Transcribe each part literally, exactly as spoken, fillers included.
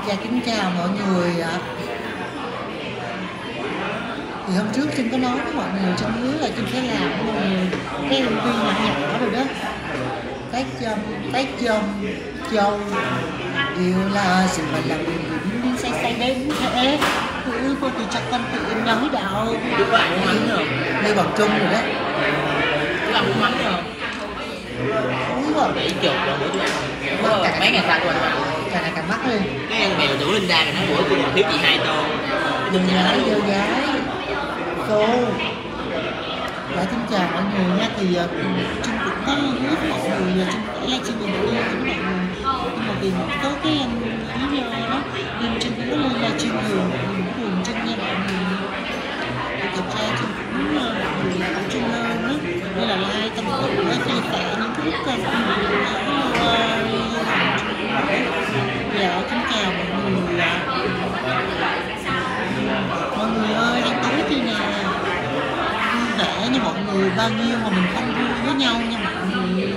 Dạ kính chào mọi người ạ. Thì hôm trước Trinh có nói với mọi người, Trinh hứa là Trinh sẽ làm với mọi người cái em vê nhỏ nhỏ rồi đó. Tết châm, Tết châm, châu yêu là sự mình làm điều gì biến biến say say đến thế. Cứ cô thì chắc con tự em nói đạo. Đúng lại muốn mắng rồi. Đây bằng chung rồi đấy. Cứ làm muốn mắng rồi. Đúng rồi. Để chụp rồi bữa trước mấy ngày sau rồi mà. Càng ngày càng mắc lên. Cái ăn mèo rủ Linda rồi nói bữa cô còn thiếu chị hai tô. Đừng nói vô gái. Cô. Dạ xin chào mọi người nha. Thì uh, Trinh cũng có hứa với mọi người là Trinh phải livestream video với mọi người. Nhưng mà vì có cái um, lý do đó nên Trinh cũng có lên livestream thường. Mình cũng buồn Trinh nha mọi người. Thì thật ra Trinh cũng uh, mọi người là tập trung hơn đó. Như là like, tâm sự, chia sẻ những cái lúc cần. Dạ xin chào mọi người ạ. Mọi người ơi, ăn tối chưa nè? Vui vẻ như mọi người, bao nhiêu mà mình không vui với nhau nha mọi người.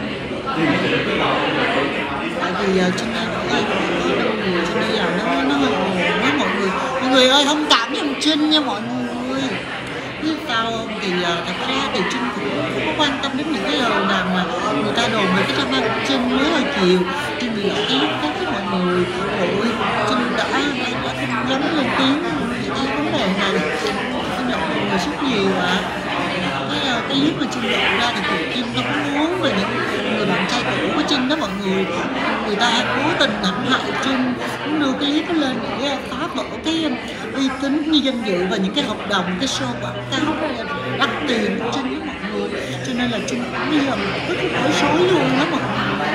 Tại vì uh, Trinh đang có đông người, Trinh đi làm nó nó hơi ồn với mọi người. Mọi người ơi, thông cảm giùm Trinh nha mọi người. Biết sao không? Thì uh, thật ra thì Trinh cũng không có quan tâm đến những cái lời nào mà người ta đồn về cái drama của Trinh mới hồi chiều. Trinh bị lỗi ý các với mọi người. Ôi, Trinh đã, đã, đã không dám lên tiếng cái vấn đề này. Xin lỗi mọi người rất nhiều ạ. Cái, cái clip mà Trinh dọn ra thì tụi Trinh không muốn về những người bạn trai cũ của Trinh đó mọi người. Người ta cố tình hãm hại Trinh, muốn đưa cái clip đó lên để phá vỡ cái uy tín như danh dự và những cái hợp đồng, cái show quảng cáo đắt tiền của Trinh đó mọi người. Cho nên là Trinh cũng bây giờ rất là rối luôn đó mọi người.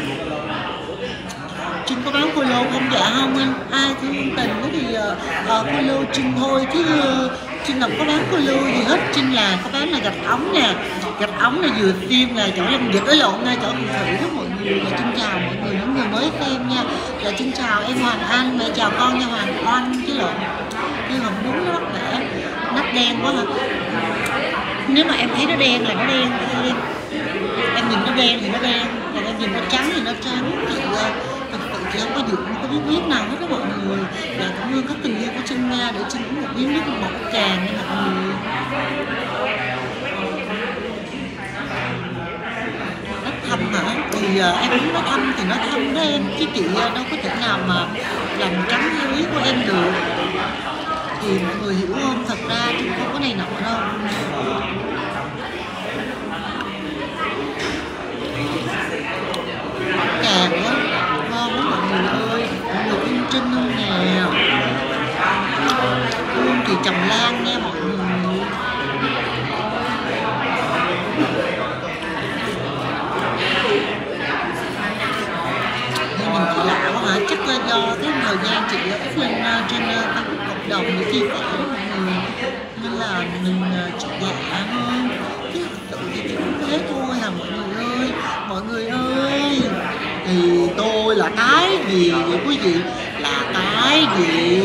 Trinh có bán follow không? Dạ không anh. Ai thương tình thì uh, uh, follow Trinh thôi chứ uh, Trinh không có bán follow gì hết. Trinh là có bán là gạch ống nè. Gạch ống là vừa phim là chỗ làm dịch ở lộn ngay chỗ phim thử đó mọi người. Và Trinh chào mọi người, những người mới xem nha. Và Trinh chào em Hoàng Anh, mẹ chào con nha Hoàng Oanh chứ lộn. Chứ không đúng nó bắt mẹ. Nắp đen quá hả? Nếu mà em thấy nó đen là nó đen thôi. Em nhìn nó đen thì nó đen, còn em nhìn nó trắng thì nó trắng. Chị uh, chị không có dụng một cái bí quyết nào hết đó mọi người. Và cảm ơn các tình yêu của Trinh nha, để Trinh có một bí quyết một tràng nha mọi người. Nó thâm hả? Thì uh, em muốn nó thâm thì nó thâm đó em, chứ chị uh, đâu có thể nào mà làm trắng theo ý của em được. Thì mọi người hiểu không? Thật ra Trinh không có này nọ đâu. Càng quá ngon lắm mọi người ơi. Mọi người yêu Trinh luôn nè. Hương thì trầm lan nha mọi người. Nên mình chị lạ quá hả? Chắc là do cái thời gian chị up lên uh, trên uh, cộng đồng để chia sẻ đó mọi người. Nên là mình uh, chị lạ hơn. Chứ tự thì chị cũng thế thôi hả mọi người ơi. Mọi người ơi, thì tôi là cái gì vậy quý vị? Là cái gì?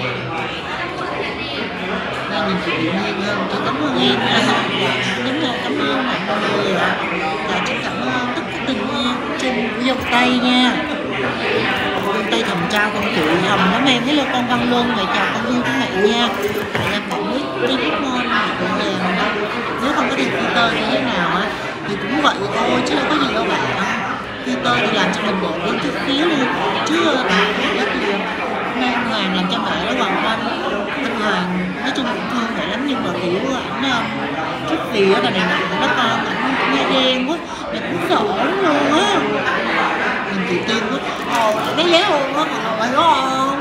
Nên mình chị tự nhiên hơn. Chị cảm ơn em nha. Đúng rồi, cảm ơn mọi người ạ. Và chị cảm ơn tất cả tình yêu trên dòng tay nha. Dòng tay thầm trao con chị thầm lắm em. Hello con Văn Luân, mẹ chào con yêu của mẹ nha. Mẹ em còn biết cái biết ngon mẹ đèn đâu. Nếu không có thì filter như thế nào á thì cũng vậy thôi chứ đâu có gì đâu bạn. Filter thì làm cho mình đẹp lên chút xíu luôn chứ rất nhiều. Nay anh Hoàng làm cho mẹ đó Hoàng Anh. Anh Hoàng nói chung cũng thương mẹ lắm nhưng mà kiểu ảnh chút gì á là này nọ đó con, ảnh nghe đen quá mẹ cũng sợ luôn á. Mình tự tin quá. Ồ nó dễ hơn á mọi người có không?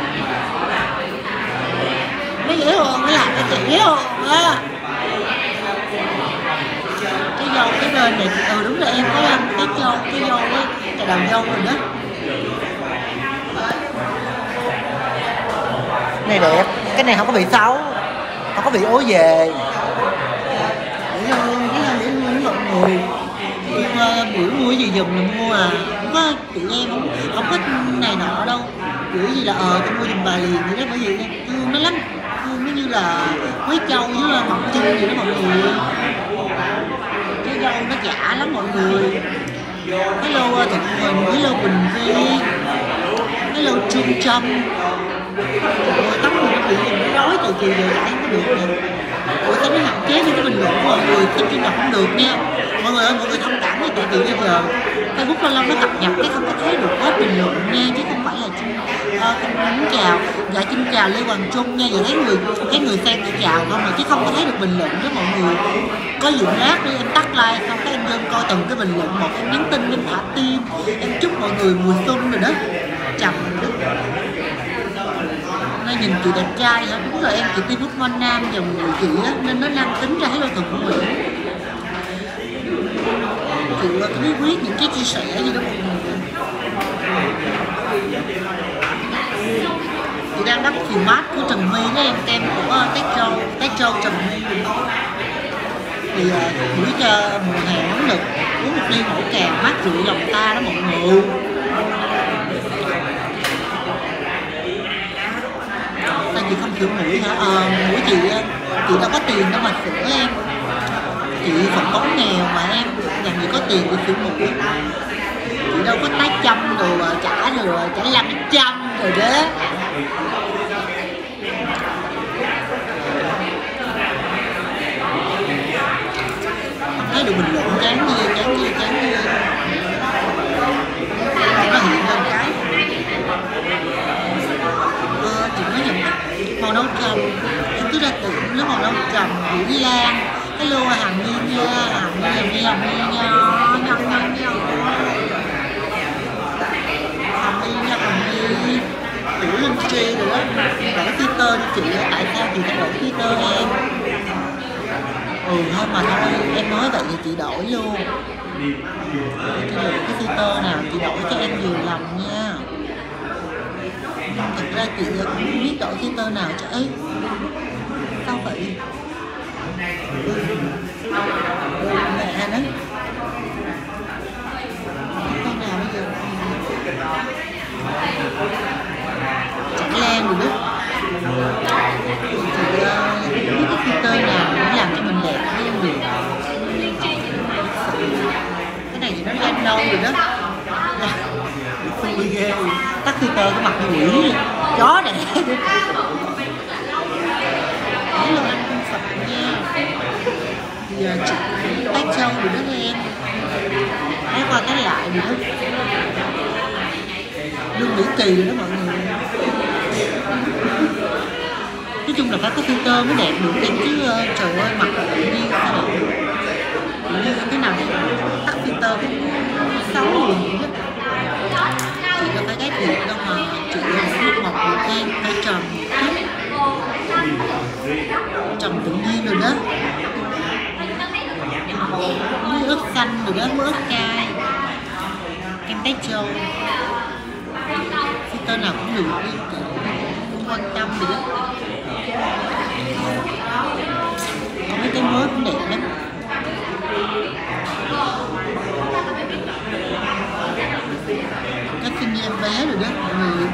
Nó dễ hơn nó làm cho chị dễ hơn á. Cái dâu cái bên này, ừ đúng rồi em có làm cái dâu, cái dâu á, cái đầu dâu rồi đó. Này đẹp, cái này không có bị xấu, không có bị ố về. Để ơn, cái này để ơn mọi người. Em uh, biểu mua gì dùm là mua à, không có tụi em không, không có này nọ đâu. Kiểu gì là ờ tôi mua dùm bà liền vậy đó, bởi vì em thương nó lắm, thương nó như là mấy châu với là ngọc trinh vậy đó mọi người. Cái dâu nó giả lắm mọi người. Hello Thuận Huỳnh, hello Bình Vi, hello Trung Trâm. Rồi tóc mình nó bị nó rối từ chiều giờ lại không có được nè. Ủa sao nó hạn chế những cái bình luận của mọi người khi trên đọc không được nha. Mọi người ơi, mọi người thông cảm với tại vì bây giờ Facebook lâu lâu nó cập nhật cái không có thấy được hết bình luận nha, chứ không phải là Trinh uh, không muốn chào. Dạ Trinh chào Lê Hoàng Trung nha, giờ thấy người thấy người xem chỉ chào không mà chứ không có thấy được bình luận đó mọi người. Có dụng lát đi em tắt like xong cái em lên coi từng cái bình luận một, em nhắn tin em thả tim, em chúc mọi người mùa xuân rồi đó. Chậm rồi đó. Nay nhìn chị đẹp trai hả? Đúng rồi em, chị Tim Hút Mon Nam dòng người chị á nên nó năng tính ra thấy đôi thuận của mình. Chị có bí quyết những cái chia sẻ gì đó mọi người. Chị đang đắp phim mát của Trần My đó em, tem của Tết Châu, Tết Châu Trần My. Thì uh, buổi cho mùa hè nóng nực uống một ly mẫu càng mát rượi lòng ta đó mọi người. Tại chị không sửa mũi hả? Ờ, mũi chị chị đâu có tiền đâu mà sửa em. Chị phận bóng nghèo mà em, làm gì có tiền để sửa mũi. Chị đâu có tái chăm rồi trả rồi trả năm trăm rồi đó. Không thấy được bình luận chán như chán như chán như nó hiện lên cái ờ, chị nói nhận màu nâu trầm, em cứ ra tưởng nó màu nâu trầm Vũ Lan. Hello Hằng Nhi nha, Hằng Nhi Hằng Nhi Hằng Nhi nha, nhăn nhăn nhăn Hằng Nhi nha, Hằng Nhi Tiểu Linh Chi rồi đó. Đổi filter đi chị, tại sao chị phải đổi filter em? Ừ thôi mà thôi, em nói vậy thì chị đổi luôn. Chị đổi cái filter nào chị đổi cho em nhiều lòng nha. Thật ra chị cũng biết đổi filter nào cho ấy. Sao vậy? Mẹ nó con nào bây giờ chẳng lan rồi đó. Chị biết cái filter nào để làm cho mình đẹp hơn được. Cái này thì nó lên lâu rồi đó. Không ghê, tắt filter cái mặt như quỷ chó đẹp. Hello anh Cung Phật nha. Giờ chị Tết Châu rồi đó em. Thấy qua cái lại rồi đó. Lương Mỹ Kỳ rồi đó mọi người. Nói chung là phải có filter mới đẹp được em chứ. Trời ơi mặt tự nhiên sao được. Tự nhiên thế nào thì tắt filter cũng xấu rồi đó. Chị đâu phải gái thiệt đâu mà. Chị là một một em phải tròn trồng tự nhiên rồi đó. Muối ớt xanh rồi đó, muối ớt cay, kem Tết Châu. Filter nào cũng được đi, không quan tâm gì đó. Còn mấy cái mới cũng đẹp lắm. Các kinh như em bé rồi đó mọi người.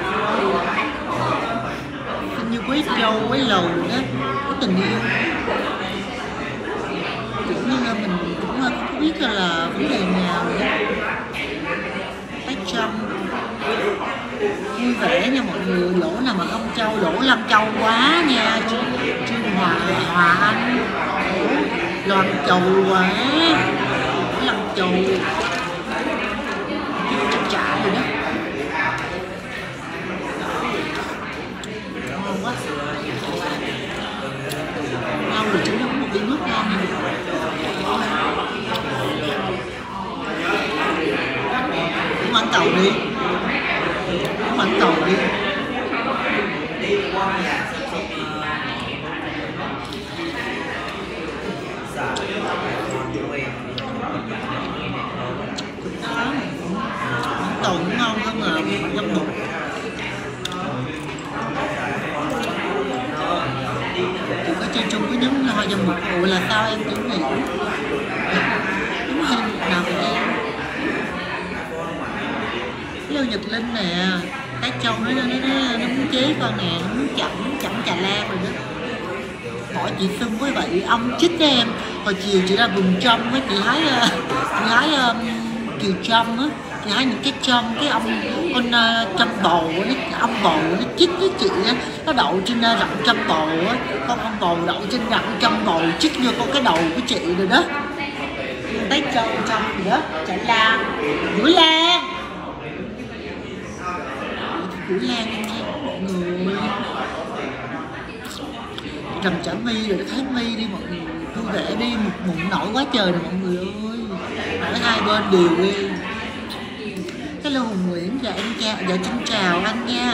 Kinh như quế trâu, quế lầu rồi đó. Có tình yêu. Cũng như là mình cũng không biết là vấn đề nào rồi đó. Tết Trâm vui vẻ nha mọi người, lỗ nào mà không châu, lỗ Lâm Châu quá nha. Trương Hòa Hòa Anh Loan Châu quá, Lâm Châu chắc chả rồi đó. Ngon quá, ngon rồi, chúng nó có một ly nước ngon nha. Uống ăn cầu đi, uống ăn cầu đi. Cầu cũng ngon hơn là dâm bụt. Chị có chơi chung với nhóm hoa dâm bụt. Ủa là sao em cũng hiểu. Đúng hay nào vậy em? Hello Nhật Linh nè. Tết Châu nó nó nó nó muốn chế con nè, nó muốn chẩm chẩm trà lan rồi đó. Hỏi chị xưng với vậy ông chích đó em. Hồi chiều chị ra vùng trong với chị hái chị hái um, Kiều Trâm á, thì thấy những cái trong cái ông con uh, trăm bầu nó ông bầu nó chích với chị á, nó đậu trên uh, rặng trăm bầu á, con ông bầu đậu trên rặng trăm bầu chích vô con cái đầu của chị rồi đó. Tết trâu trong gì đó chạy lan Gửi Lan Gửi Lan em nha mọi người. Rằm chả mi rồi thấy mi đi mọi người, vui vẻ đi, một mụn nổi quá trời rồi mọi người ơi, ở hai bên đều đi. Hello Hùng Nguyễn, dạ em chào, dạ xin chào anh nha.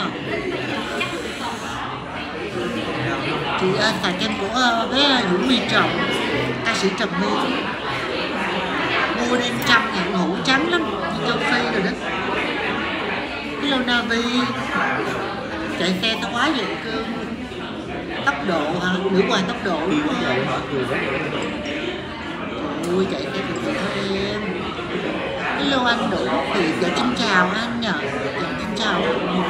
Chị uh, xài kem của uh, bé Vũ My Trọng, ca sĩ Trầm My. Mua đem trăm ngàn hũ trắng lắm, như châu Phi rồi đó. Hello Navi, chạy xe tao quá vậy cơ. Tốc độ hả? Nữ hoàng tốc độ đúng không? Ui chạy xe từ từ thôi em. Hello anh Đỗ Thị, dạ xin chào anh nhờ. Dạ xin chào anh.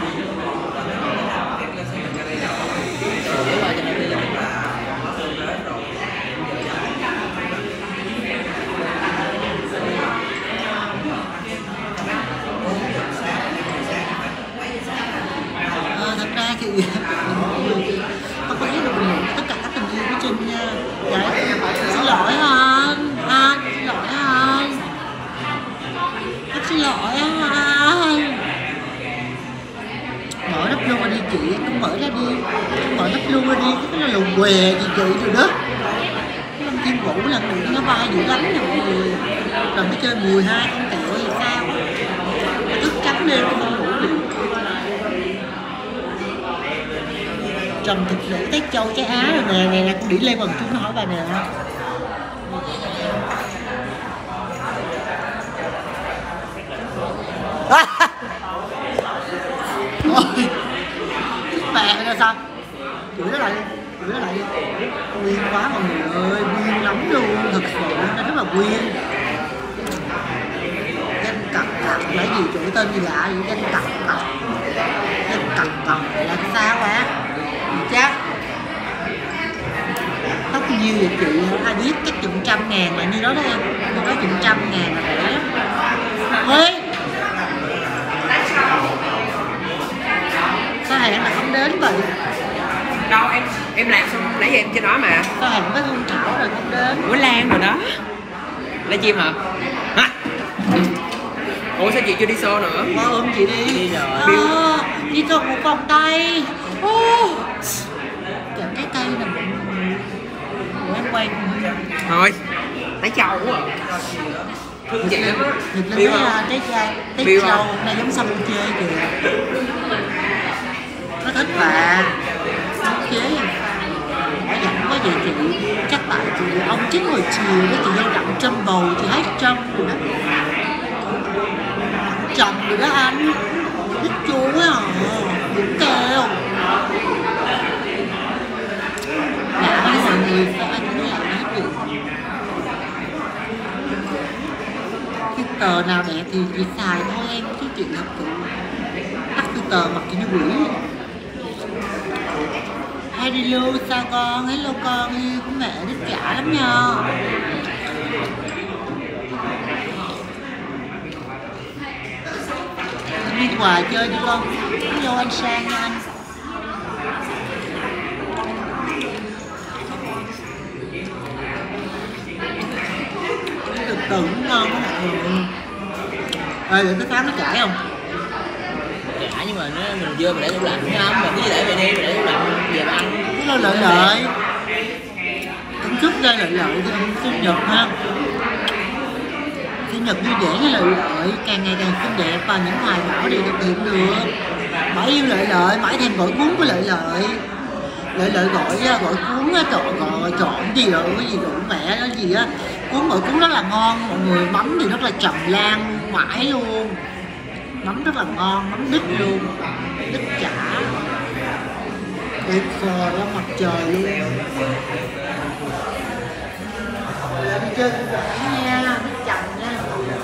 À, thật ra thì không có thấy được mình tất cả các tình yêu của Trinh nha. Dạ xin lỗi anh, anh xin lỗi anh, anh xin lỗi anh. Mở nắp luôn ra đi chị, cứ mở ra đi, mở nắp luôn ra đi, cái nó lùn què gì chị rồi đó. Cái Lâm Thiên Vũ lần nữa nó bay dữ lắm nè mọi người, rồi mới chơi mười hai con kẹo thì sao, thức trắng đêm nó không ngủ được. Trầm thực nữ Tết Châu trái Á rồi nè, nè nè con đĩ Lê Hoàng Trung nó hỏi bà nè. Ôi mẹ là sao? Chửi nó lại đi, chửi nó lại đi. Quyên quá mọi người ơi, quyên lắm luôn, thật sự nó rất là quyên. Danh cặp cặp là gì, chửi tên gì lạ vậy, danh cặp cặp. Danh cặp cặp là sao á? Chắc tóc nhiêu vậy chị, ai biết, chắc chừng trăm ngàn là như đó đó em, nó có chừng trăm ngàn là rẻ lắm. Ê sao hẹn là không đến vậy? Đâu em em làm xong nãy giờ em trên đó mà. Sao hẹn với Hương Thảo rồi không đến? Ủa Lan rồi đó. Lan chim hả? Hả? Ủa sao chị chưa đi show nữa? Qua ôm chị đi. Đi rồi. À, đi còn một vòng tay. Oh. Chọn cái cây nè mọi người. Để em quay. Thôi Tái Châu quá à. Thương chị lắm á. Nhật lên cái trái chai Tết Châu này giống xăm chơi kìa. Nó thích bà. Không chế nó giận quá vậy chị. Chắc tại chị ông chín hồi chiều đó chị vô đặng trăm bầu chị thấy trăm rồi đó. Trầm rồi đó anh. Thích chú á à. Đúng kêu. Lạ với mọi người sao anh cũng lạ hết được. Cái tờ nào đẹp thì chị xài thôi em chứ chị thật sự tắt cái tờ mặt chị như quỷ. Hello sao con, hello con yêu của mẹ thích cả lắm nha. Anh đi ngoài chơi đi con. Hello anh Sang nha anh. Từ từ cũng ngon quá mọi người. Ê, để cái pháo nó chảy không? Chả nhưng mà nó mình dưa mình để tủ lạnh không, mình cứ để về đi, mình để tủ lạnh về mà ăn. Cái nó lợi lợi. Cũng chút ra lợi lợi cho ông sinh nhật ha. Sinh nhật vui vẻ với lợi lợi, càng ngày càng xinh đẹp và những hoài bão đều thực hiện được. Mãi yêu lợi lợi, mãi thèm gọi cuốn của lợi lợi. Lợi lợi gọi gọi cuốn trộn gọi trộn gì rồi cái gì đủ mẹ đó gì á. Cuốn gọi cuốn rất là ngon mọi người, mắm thì rất là trầm lan mãi luôn. Mắm rất là ngon, mắm đít luôn, đít chả tuyệt vời ra mặt trời luôn. Đi chơi cũng vậy nha, đít chầm nha.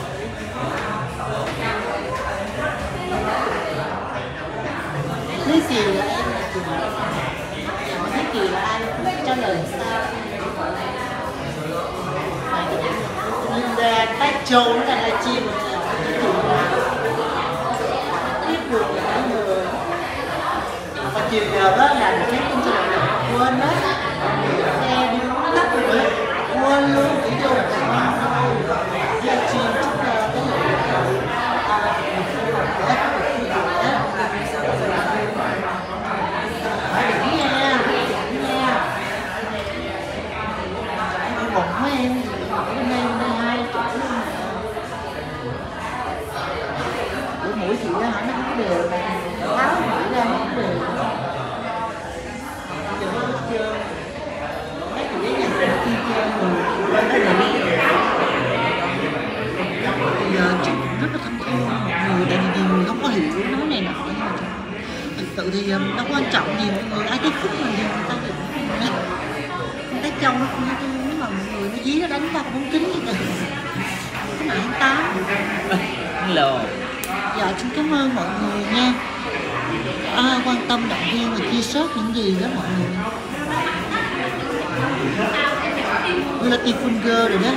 Lý Kiều là em là chị hỏi Lý Kiều là ai trả lời sao? Linda Tách Châu nó đang live stream rồi. được cả người. Và chiều giờ đó là một cái tin là quên đó, xe đi nó lắc rồi quên luôn, chỉ vô là con thôi. Giờ chiều chút là cái lượng mấy em hôm nay hôm nay hai chỗ luôn. Bữa mũi chị á hả nó không đều, tháo mũi ra nó không đều. Giờ nó hết trơn. Mấy chị ấy nhà nó chi trơn rồi, bên đó là bây giờ chị rất là thân thương mọi người, tại vì nhiều người không có hiểu nói này nọ. Thực sự thì đâu có quan trọng gì, mọi người ai tiếp xúc mình thì người ta hiểu. Cái châu nó cũng như mà mọi người nó dí nó đánh vào bóng kính như vậy. Cái này tám Hello. Dạ xin cảm ơn mọi người nha, à, quan tâm động viên và chia sẻ những gì đó mọi người. Như là Tiffun Girl rồi đó.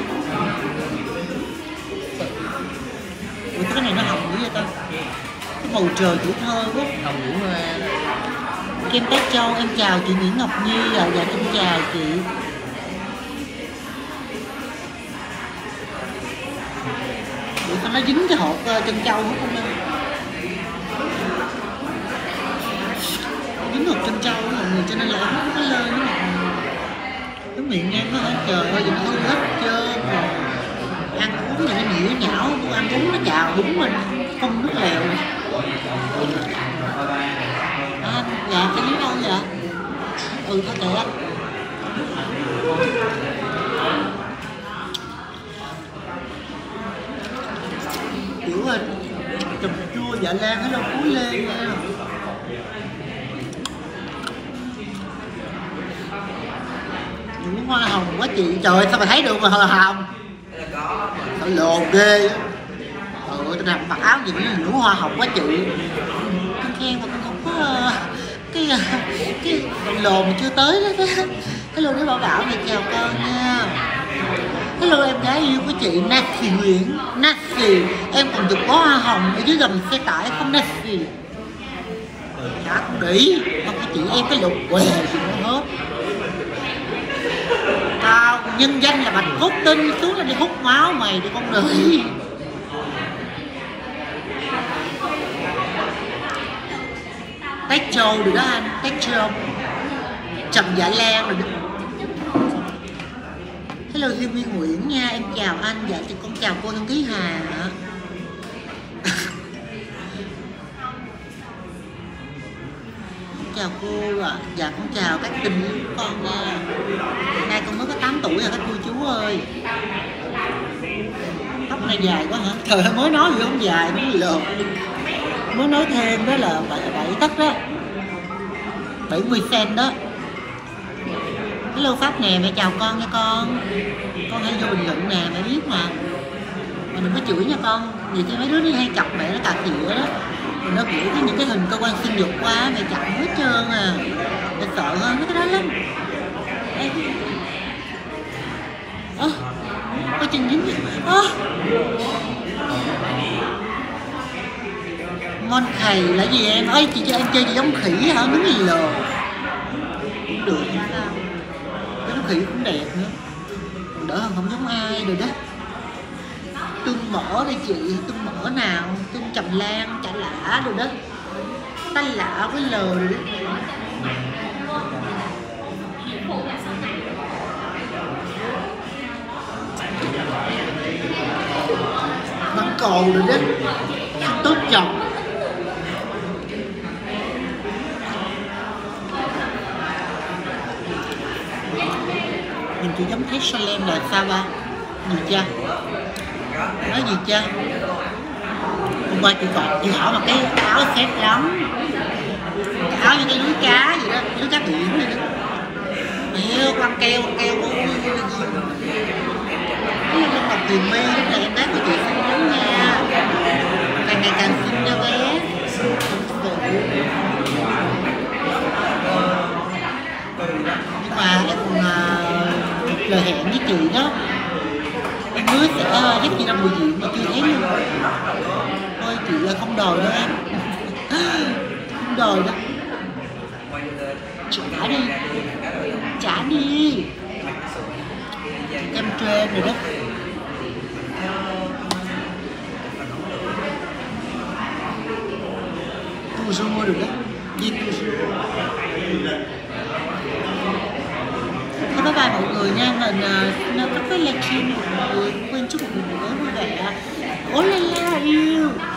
Ủa cái này nó hồng dữ vậy ta? Cái bầu trời tuổi thơ quá. Hồng Vũ Hoa. Kem Tát Châu em chào chị Nguyễn Ngọc Nhi. À, dạ em chào chị. Ủa sao nó dính cái hộp uh, chân châu hết không em? Dính hộp chân châu đó mọi người, cho nên là em không có lên đó mọi người. Cái miệng nha nó hết trời ơi, nó hư hết trơn rồi. Ăn uống thì nó nhỉu nhão, ăn uống nó chào đúng mình, không nước lèo. À, dạ cái lý đâu vậy? Ừ thôi kệ. Kiểu là chùm chua dạ lan hay đâu cuối lên vậy đó. Những hoa hồng quá chị, trời sao mà thấy được mà hoa hồng. Sao lồn ghê á. Ừ, tôi nằm mặc áo gì những lũ hoa hồng quá chị. Con khen mà con không có cái cái lồn mà chưa tới đó. Cái, cái lồn đó bảo bảo này chào con nha. Hello em gái yêu của chị Nancy Nguyễn. Nancy, em còn chụp bó hoa hồng ở dưới gầm xe tải không Nancy? Chả không để ý, không có chị em cái lục què gì nữa hết. Tao nhân danh là bạch cốt tinh, xuống là đi hút máu mày đi con đợi. Tết Châu rồi đó anh, Tết Châu Trầm Dạ Lan rồi đó. Hello Diêm Nguyên Nguyễn nha, em chào anh. Dạ thì con chào cô đăng ký Hà. Chào cô ạ. À. Dạ con chào các tình yêu của con nha. Nay con mới có tám tuổi rồi các cô chú ơi. Tóc này dài quá hả? Trời ơi mới nói gì không dài nó lộn. Mới nói thêm đó là bảy tấc đó, bảy mươi cm đó. Hello Pháp nè, mẹ chào con nha con. Con hay vô bình luận nè, mẹ biết mà. Mà đừng có chửi nha con. Vì chứ mấy đứa đi hay chọc mẹ nó cà khịa đó. Mình nó gửi cái những cái hình cơ quan sinh dục qua, mẹ chặn hết trơn à. Mẹ sợ hơn mấy cái đó lắm. Ê. Ơ, có chân dính gì? Ơ. Mon khầy là gì em? Ơi chị cho em chơi gì giống khỉ hả? Đúng gì lờ. Cũng được không sao. Cái giống khỉ cũng đẹp nữa. Còn đỡ hơn không giống ai rồi đó. Tương mỡ đây chị, tương mỡ nào? Tương Trầm Lan, chả lạ rồi đó. Ta lạ với lờ rồi đó. Bắn cầu rồi đó. Tốt chồng. Nhìn chị giống thấy Salem là sao ba? Gì cha? Nói gì cha? Hôm qua chị còn chị hỏi mà cái áo xếp lắm. Cái áo như cái lưới cá gì đó, lưới cá biển gì đó. Mẹ quăng keo, quăng keo. Cái lông ngọc Thùy My lúc này em bác của chị xinh lắm nha. Càng ngày càng xinh nha bé. Nhưng mà em còn uh, lời hẹn với chị đó, em hứa sẽ uh, giúp chị ra buổi diễn mà chưa thấy luôn. Thôi chị là không đòi đâu em. rồi đó. Trả đi, trả đi. Kem trend rồi đó. Tu số mua được đấy. Đi tu số. Thôi bye bye mọi người nha. Mình uh, cắt cái livestream mọi người. Quên chúc mọi người buổi tối vui vẻ. Ôi la la yêu.